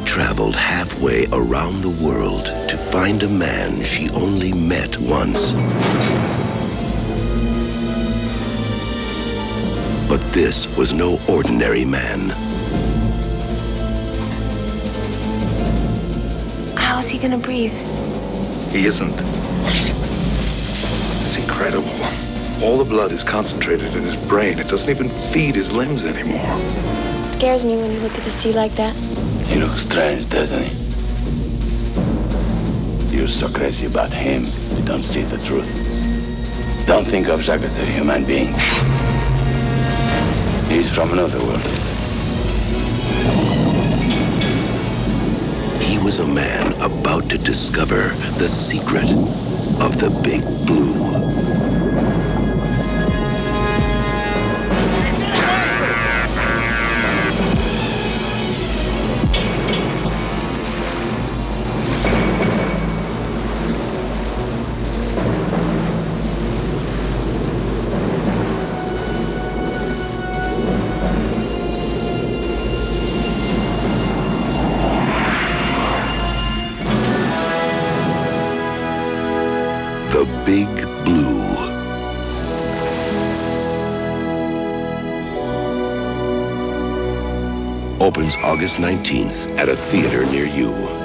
traveled halfway around the world to find a man she only met once. But this was no ordinary man. How is he gonna breathe? He isn't. It's incredible. All the blood is concentrated in his brain. It doesn't even feed his limbs anymore. Scares me when you look at the sea like that. He looks strange, doesn't he? You're so crazy about him, you don't see the truth. Don't think of Jacques as a human being. He's from another world. He was a man about to discover the secret of the Big Blue. The Big Blue. Opens August 19th at a theater near you.